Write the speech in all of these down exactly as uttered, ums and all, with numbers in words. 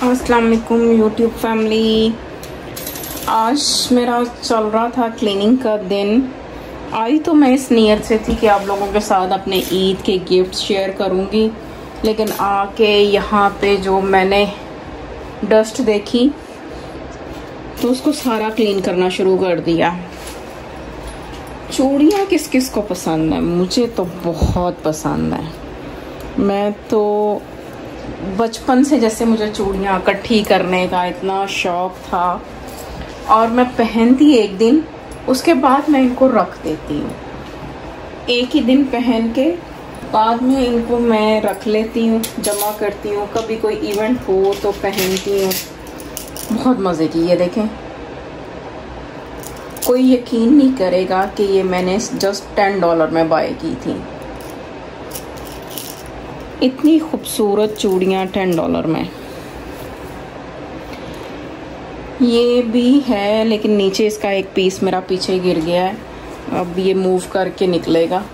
अस्सलाम वालेकुम YouTube family. आज मेरा चल रहा था क्लीनिंग का दिन। आई तो मैं इस नीयत से थी कि आप लोगों के साथ अपने ईद के गिफ्ट शेयर करूंगी, लेकिन आके यहाँ पे जो मैंने डस्ट देखी तो उसको सारा क्लीन करना शुरू कर दिया। चूड़ियाँ किस किस को पसंद है? मुझे तो बहुत पसंद है। मैं तो बचपन से जैसे मुझे चूड़ियाँ इकट्ठी करने का इतना शौक था और मैं पहनती एक दिन, उसके बाद मैं इनको रख देती हूँ। एक ही दिन पहन के बाद में इनको मैं रख लेती हूँ, जमा करती हूँ। कभी कोई इवेंट हो तो पहनती हूँ। बहुत मज़े की। ये देखें, कोई यकीन नहीं करेगा कि ये मैंने जस्ट टेन डॉलर में बाय की थी। इतनी खूबसूरत चूड़ियाँ टेन डॉलर में। ये भी है, लेकिन नीचे इसका एक पीस मेरा पीछे गिर गया है। अब ये मूव करके निकलेगा।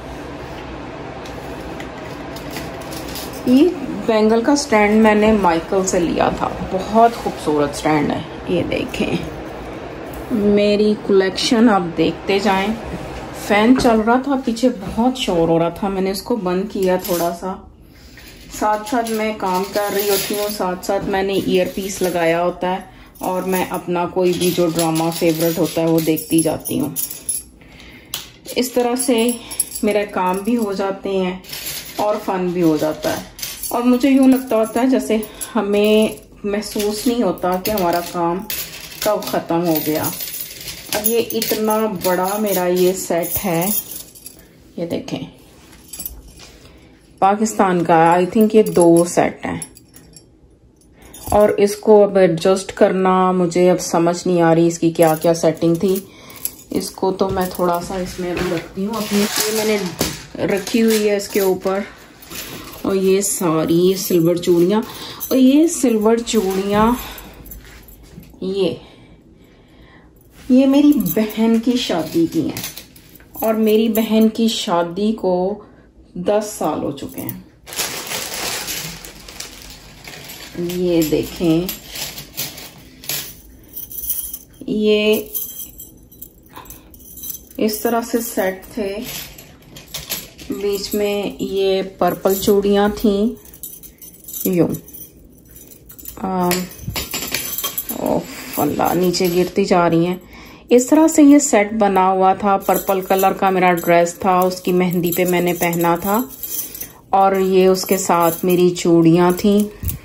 ये बैंगल का स्टैंड मैंने माइकल से लिया था। बहुत खूबसूरत स्टैंड है। ये देखें, मेरी कलेक्शन आप देखते जाएं। फैन चल रहा था पीछे, बहुत शोर हो रहा था, मैंने इसको बंद किया थोड़ा सा। साथ साथ मैं काम कर रही होती हूँ, साथ साथ मैंने ईयर पीस लगाया होता है और मैं अपना कोई भी जो ड्रामा फेवरेट होता है वो देखती जाती हूँ। इस तरह से मेरे काम भी हो जाते हैं और फन भी हो जाता है। और मुझे यूँ लगता होता है जैसे हमें महसूस नहीं होता कि हमारा काम कब ख़त्म हो गया। अब ये इतना बड़ा मेरा ये सेट है, ये देखें, पाकिस्तान का। आई थिंक ये दो सेट हैं और इसको अब एडजस्ट करना मुझे अब समझ नहीं आ रही इसकी क्या क्या सेटिंग थी। इसको तो मैं थोड़ा सा इसमें भी रखती हूँ अपनी। ये मैंने रखी हुई है इसके ऊपर। और ये सारी सिल्वर चूड़ियाँ, और ये सिल्वर चूड़ियाँ ये ये मेरी बहन की शादी की हैं और मेरी बहन की शादी को दस साल हो चुके हैं। ये देखें, ये इस तरह से सेट थे। बीच में ये पर्पल चूड़ियाँ थीं यूं। ओह अल्लाह, नीचे गिरती जा रही हैं। इस तरह से ये सेट बना हुआ था। पर्पल कलर का मेरा ड्रेस था, उसकी मेहंदी पे मैंने पहना था और ये उसके साथ मेरी चूड़ियाँ थीं।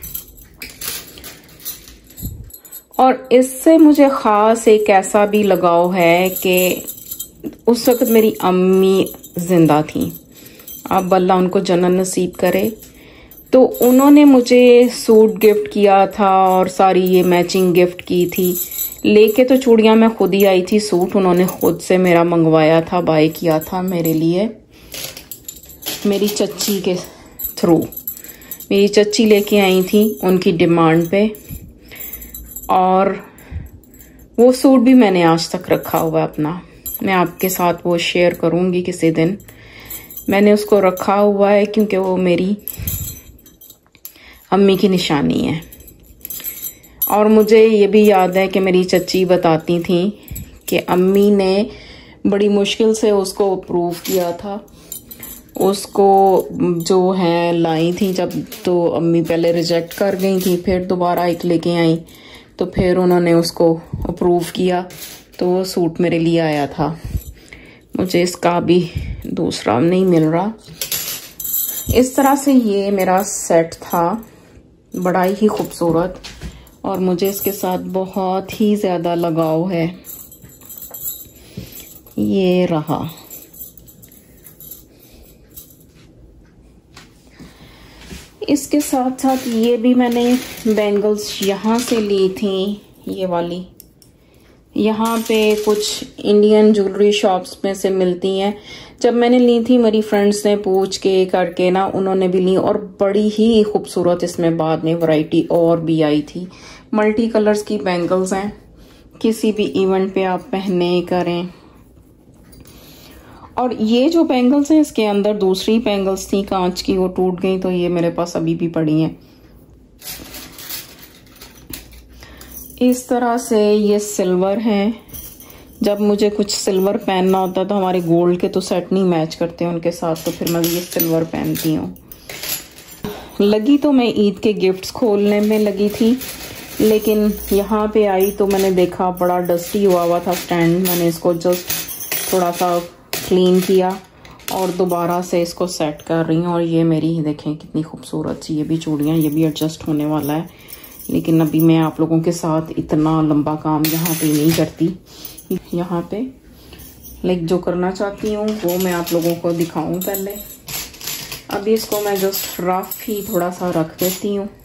और इससे मुझे ख़ास एक ऐसा भी लगाव है कि उस वक्त मेरी अम्मी जिंदा थी। अब अल्लाह उनको जन्नत नसीब करे। तो उन्होंने मुझे सूट गिफ्ट किया था और सारी ये मैचिंग गिफ्ट की थी। लेके तो चूड़ियाँ मैं खुद ही आई थी, सूट उन्होंने खुद से मेरा मंगवाया था, बाय किया था मेरे लिए, मेरी चच्ची के थ्रू। मेरी चच्ची लेके आई थी उनकी डिमांड पे, और वो सूट भी मैंने आज तक रखा हुआ है अपना। मैं आपके साथ वो शेयर करूँगी किसी दिन। मैंने उसको रखा हुआ है क्योंकि वो मेरी अम्मी की निशानी है। और मुझे ये भी याद है कि मेरी चच्ची बताती थी कि अम्मी ने बड़ी मुश्किल से उसको अप्रूव किया था। उसको जो है लाई थी जब, तो अम्मी पहले रिजेक्ट कर गई थी, फिर दोबारा एक लेके आई, तो फिर उन्होंने उसको अप्रूव किया, तो वो सूट मेरे लिए आया था। मुझे इसका भी दूसरा नहीं मिल रहा। इस तरह से ये मेरा सेट था, बड़ा ही खूबसूरत, और मुझे इसके साथ बहुत ही ज़्यादा लगाव है। ये रहा। इसके साथ साथ ये भी मैंने बैंगल्स यहाँ से ली थी, ये वाली। यहाँ पे कुछ इंडियन ज्वेलरी शॉप्स में से मिलती हैं। जब मैंने ली थी मेरी फ्रेंड्स ने पूछ के करके ना, उन्होंने भी ली, और बड़ी ही खूबसूरत इसमें बाद में वैरायटी और भी आई थी। मल्टी कलर्स की बैंगल्स हैं, किसी भी इवेंट पे आप पहने करें। और ये जो बैंगल्स हैं, इसके अंदर दूसरी बैंगल्स थी कांच की, वो टूट गई, तो ये मेरे पास अभी भी पड़ी हैं। इस तरह से ये सिल्वर है। जब मुझे कुछ सिल्वर पहनना होता है तो हमारे गोल्ड के तो सेट नहीं मैच करते उनके साथ, तो फिर मैं ये सिल्वर पहनती हूँ। लगी तो मैं ईद के गिफ्ट्स खोलने में लगी थी, लेकिन यहाँ पे आई तो मैंने देखा बड़ा डस्टी हुआ हुआ था स्टैंड। मैंने इसको जस्ट थोड़ा सा क्लीन किया और दोबारा से इसको सेट कर रही हूँ। और ये मेरी देखें कितनी खूबसूरत सी ये भी चूड़ियाँ, ये भी एडजस्ट होने वाला है। लेकिन अभी मैं आप लोगों के साथ इतना लंबा काम यहाँ पे नहीं करती। यहाँ पे लाइक जो करना चाहती हूँ वो मैं आप लोगों को दिखाऊं पहले। अभी इसको मैं जस्ट रफ ही थोड़ा सा रख देती हूँ।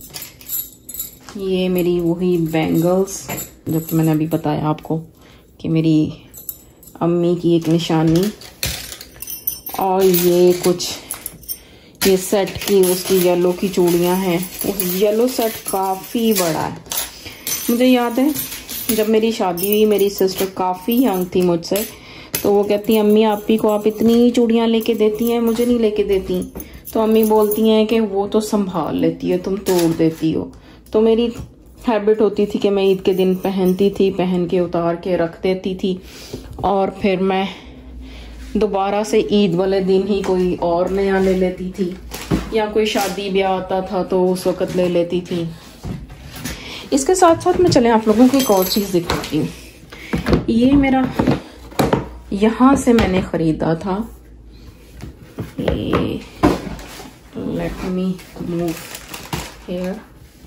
ये मेरी वही बैंगल्स जो कि मैंने अभी बताया आपको कि मेरी अम्मी की एक निशानी, और ये कुछ ये सेट की उसकी येलो की चूड़ियाँ हैं। उस येलो सेट काफ़ी बड़ा है। मुझे याद है जब मेरी शादी हुई, मेरी सिस्टर काफ़ी यंग थी मुझसे, तो वो कहती हैं अम्मी आप ही को आप इतनी चूड़ियाँ लेके देती हैं, मुझे नहीं लेके देती। तो अम्मी बोलती हैं कि वो तो संभाल लेती है, तुम तोड़ देती हो। तो मेरी हैबिट होती थी कि मैं ईद के दिन पहनती थी, पहन के उतार के रख देती थी, और फिर मैं दोबारा से ईद वाले दिन ही कोई और नया ले लेती थी, या कोई शादी ब्याह आता था तो उस वक़्त ले लेती थी। इसके साथ साथ मैं चले आप लोगों को एक और चीज़ दिखाती हूँ। ये मेरा यहाँ से मैंने ख़रीदा था, ये लेट मी मूव हियर।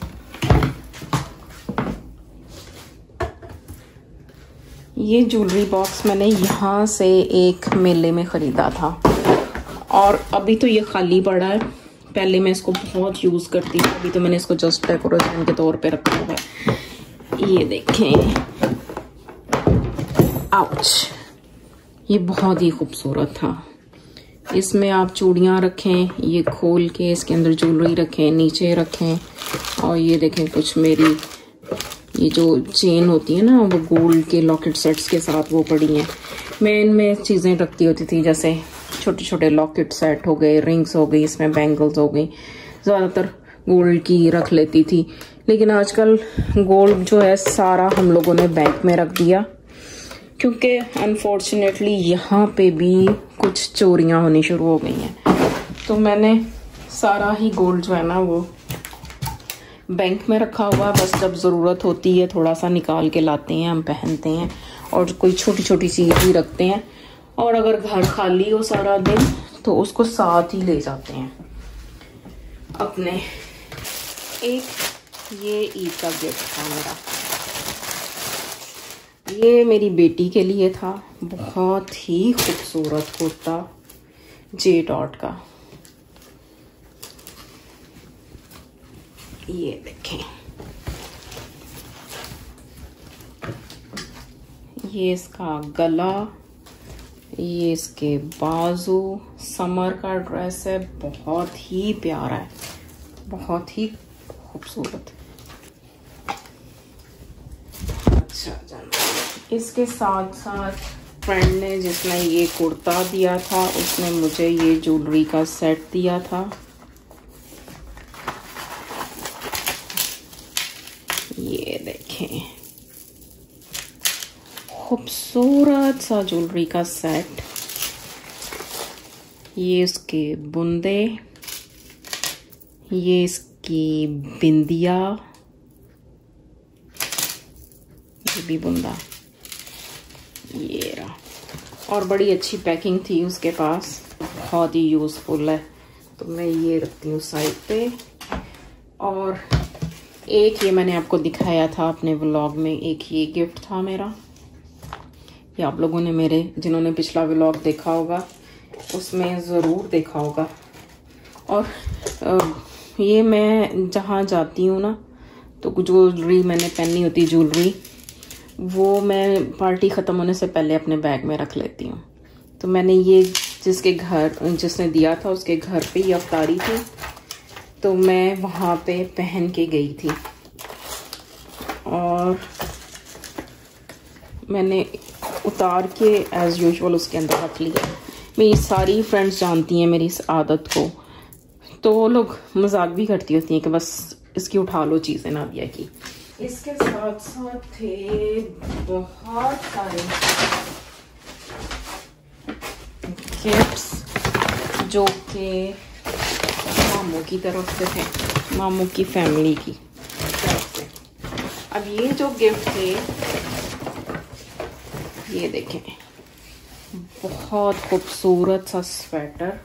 ये ज्वेलरी बॉक्स मैंने यहाँ से एक मेले में ख़रीदा था, और अभी तो ये खाली पड़ा है। पहले मैं इसको बहुत यूज़ करती थी, अभी तो मैंने इसको जस्ट डेकोरेशन के तौर पे रखा हुआ है। ये देखें, आउच, ये बहुत ही खूबसूरत था। इसमें आप चूड़ियाँ रखें, ये खोल के इसके अंदर ज्वेलरी रखें, नीचे रखें, और ये देखें कुछ मेरी ये जो चेन होती है ना वो गोल्ड के लॉकेट सेट्स के साथ वो पड़ी हैं। मैं इनमें चीज़ें रखती होती थी, जैसे छोटे छोटे लॉकेट सेट हो गए, रिंग्स हो गई, इसमें बैंगल्स हो गई, ज़्यादातर गोल्ड की रख लेती थी। लेकिन आजकल गोल्ड जो है सारा हम लोगों ने बैंक में रख दिया, क्योंकि अनफॉर्चुनेटली यहाँ पे भी कुछ चोरियाँ होनी शुरू हो गई हैं। तो मैंने सारा ही गोल्ड जो है ना वो बैंक में रखा हुआ। बस जब ज़रूरत होती है थोड़ा सा निकाल के लाते हैं, हम पहनते हैं, और कोई छोटी छोटी चीज़ भी रखते हैं। और अगर घर खाली हो सारा दिन तो उसको साथ ही ले जाते हैं अपने। एक ये ईद का गिफ्ट था मेरा, ये मेरी बेटी के लिए था। बहुत ही खूबसूरत कुर्ता जे डॉट का, ये देखें, ये इसका गला, ये इसके बाजू, समर का ड्रेस है, बहुत ही प्यारा है, बहुत ही खूबसूरत। अच्छा, इसके साथ साथ फ्रेंड ने जिसने ये कुर्ता दिया था उसने मुझे ये ज्वेलरी का सेट दिया था। ये देखें, खूबसूरत सा ज्वेलरी का सेट। ये इसके बुंदे, ये इसकी बिंदिया, ये भी बुंदा, ये रहा। और बड़ी अच्छी पैकिंग थी उसके पास, बहुत ही यूज़फुल है। तो मैं ये रखती हूँ साइड पे। और एक ये मैंने आपको दिखाया था अपने व्लॉग में, एक ये गिफ्ट था मेरा। ये आप लोगों ने मेरे जिन्होंने पिछला व्लॉग देखा होगा उसमें ज़रूर देखा होगा। और ये मैं जहाँ जाती हूँ ना तो ज्वेलरी मैंने पहनी होती ज्वेलरी, वो मैं पार्टी ख़त्म होने से पहले अपने बैग में रख लेती हूँ। तो मैंने ये जिसके घर जिसने दिया था उसके घर पे ही अफ्तारी थी, तो मैं वहाँ पे पहन के गई थी और मैंने उतार के एज़ यूजुअल उसके अंदर रख लिया। मेरी सारी फ्रेंड्स जानती हैं मेरी इस आदत को, तो वो लोग मजाक भी करती होती हैं कि बस इसकी उठा लो चीज़ें नादिया की। इसके साथ साथ थे बहुत सारे गिफ्ट्स जो कि मामू की तरफ से थे, मामू की फैमिली की तरफ से। अब ये जो गिफ्ट थे, ये देखें, बहुत खूबसूरत सा स्वेटर,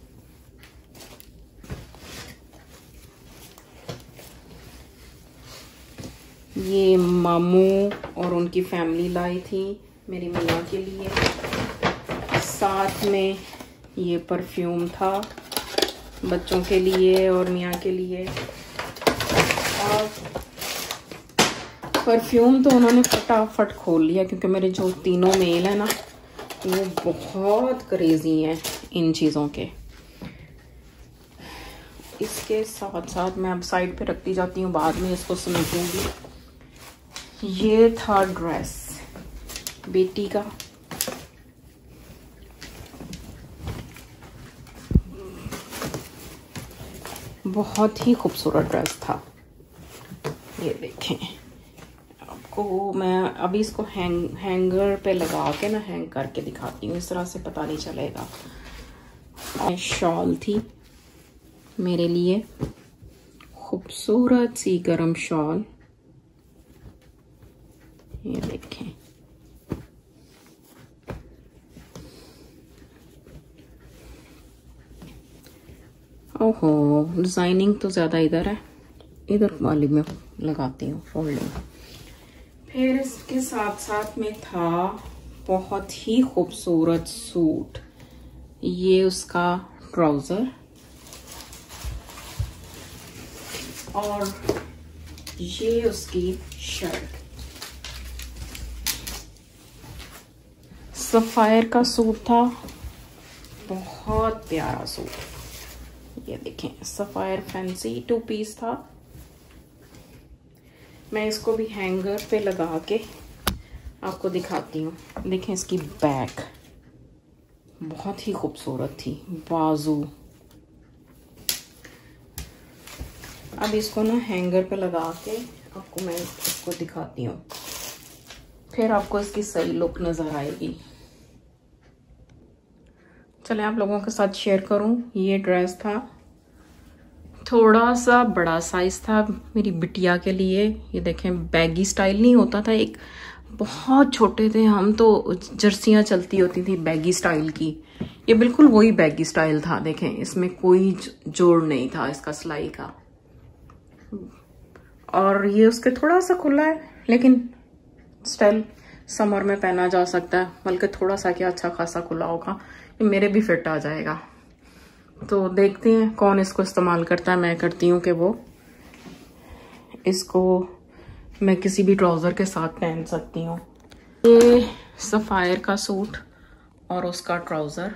ये मामू और उनकी फैमिली लाई थी मेरी मियाँ के लिए। साथ में ये परफ्यूम था बच्चों के लिए और मियाँ के लिए। और परफ्यूम तो उन्होंने फटाफट खोल लिया क्योंकि मेरे जो तीनों मेल हैं ना, वो बहुत क्रेजी हैं इन चीज़ों के। इसके साथ साथ मैं अब साइड पे रखती जाती हूँ, बाद में इसको समेटूंगी। ये था ड्रेस बेटी का, बहुत ही खूबसूरत ड्रेस था। ये देखें, आपको मैं अभी इसको हैंग हैंगर पे लगा के ना हैंग करके दिखाती हूँ, इस तरह से पता नहीं चलेगा। और शॉल थी मेरे लिए, खूबसूरत सी गरम शॉल, ये देखें। ओहो, डिजाइनिंग तो ज्यादा इधर है, इधर वाली में लगाती हूँ फोल्डिंग। फिर इसके साथ साथ में था बहुत ही खूबसूरत सूट, ये उसका ट्राउजर और ये उसकी शर्ट। सफायर का सूट था, बहुत प्यारा सूट। ये देखें, सफायर फैंसी टू पीस था। मैं इसको भी हैंगर पे लगा के आपको दिखाती हूँ। देखें इसकी बैक बहुत ही खूबसूरत थी, बाजू। अब इसको ना हैंगर पे लगा के आपको मैं इसको दिखाती हूँ, फिर आपको इसकी सही लुक नजर आएगी। चले आप लोगों के साथ शेयर करूं। ये ड्रेस था, थोड़ा सा बड़ा साइज था मेरी बिटिया के लिए। ये देखें, बैगी स्टाइल नहीं होता था, एक बहुत छोटे थे हम तो जर्सियां चलती होती थी बैगी स्टाइल की, ये बिल्कुल वही बैगी स्टाइल था। देखें, इसमें कोई जोड़ नहीं था इसका सिलाई का, और ये उसके थोड़ा सा खुला है, लेकिन स्टाइल समर में पहना जा सकता है, बल्कि थोड़ा सा क्या अच्छा खासा खुला होगा, ये मेरे भी फिट आ जाएगा। तो देखते हैं कौन इसको इस्तेमाल करता है। मैं करती हूँ कि वो इसको मैं किसी भी ट्राउजर के साथ पहन सकती हूँ। ये सफायर का सूट और उसका ट्राउजर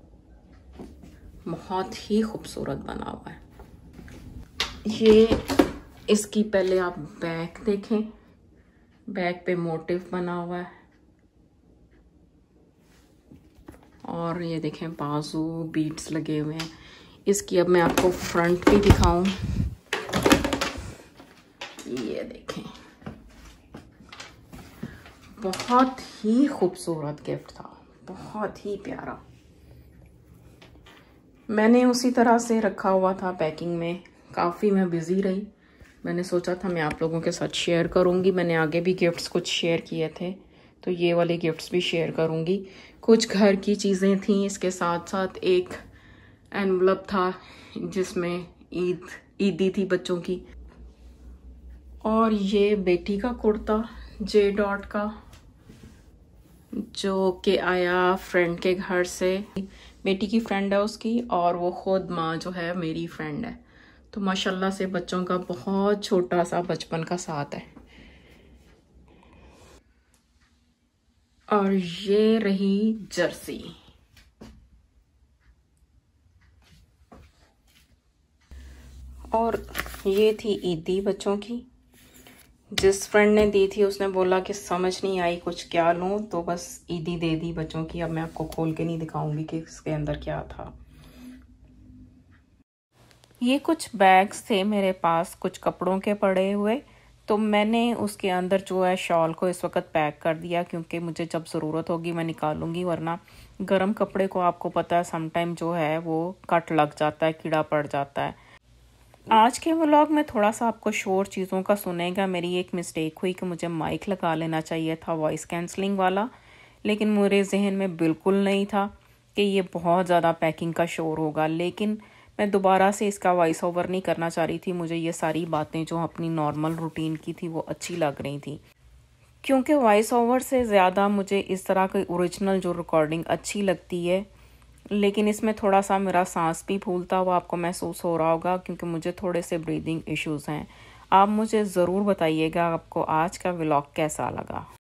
बहुत ही खूबसूरत बना हुआ है। ये इसकी पहले आप बैक देखें, बैक पे मोटिव बना हुआ है, और ये देखें बाजू बीट्स लगे हुए हैं। इसकी अब मैं आपको फ्रंट भी दिखाऊं। ये देखें, बहुत ही खूबसूरत गिफ्ट था, बहुत ही प्यारा। मैंने उसी तरह से रखा हुआ था पैकिंग में, काफ़ी मैं बिज़ी रही। मैंने सोचा था मैं आप लोगों के साथ शेयर करूंगी। मैंने आगे भी गिफ्ट्स कुछ शेयर किए थे, तो ये वाले गिफ्ट्स भी शेयर करूंगी। कुछ घर की चीज़ें थी, इसके साथ साथ एक एनवलप था जिसमें ईद ईदी थी बच्चों की, और ये बेटी का कुर्ता जे डॉट का जो कि आया फ्रेंड के घर से। बेटी की फ्रेंड है उसकी, और वो खुद माँ जो है मेरी फ्रेंड है, तो माशाल्लाह से बच्चों का बहुत छोटा सा बचपन का साथ है। और ये रही जर्सी, और ये थी ईदी बच्चों की। जिस फ्रेंड ने दी थी उसने बोला कि समझ नहीं आई कुछ क्या लूं, तो बस ईदी दे दी बच्चों की। अब मैं आपको खोल के नहीं दिखाऊंगी कि इसके अंदर क्या था। ये कुछ बैग्स थे मेरे पास, कुछ कपड़ों के पड़े हुए, तो मैंने उसके अंदर जो है शॉल को इस वक्त पैक कर दिया, क्योंकि मुझे जब ज़रूरत होगी मैं निकालूंगी, वरना गर्म कपड़े को आपको पता है समटाइम जो है वो कट लग जाता है, कीड़ा पड़ जाता है। आज के व्लॉग में थोड़ा सा आपको शोर चीज़ों का सुनेगा। मेरी एक मिस्टेक हुई कि मुझे माइक लगा लेना चाहिए था वॉइस कैंसलिंग वाला, लेकिन मेरे जहन में बिल्कुल नहीं था कि ये बहुत ज़्यादा पैकिंग का शोर होगा। लेकिन मैं दोबारा से इसका वॉइस ओवर नहीं करना चाह रही थी। मुझे ये सारी बातें जो अपनी नॉर्मल रूटीन की थी वो अच्छी लग रही थी, क्योंकि वॉइस ओवर से ज़्यादा मुझे इस तरह की ओरिजिनल जो रिकॉर्डिंग अच्छी लगती है। लेकिन इसमें थोड़ा सा मेरा सांस भी फूलता हुआ आपको महसूस हो रहा होगा, क्योंकि मुझे थोड़े से ब्रीदिंग इश्यूज़ हैं। आप मुझे ज़रूर बताइएगा आपको आज का व्लॉग कैसा लगा।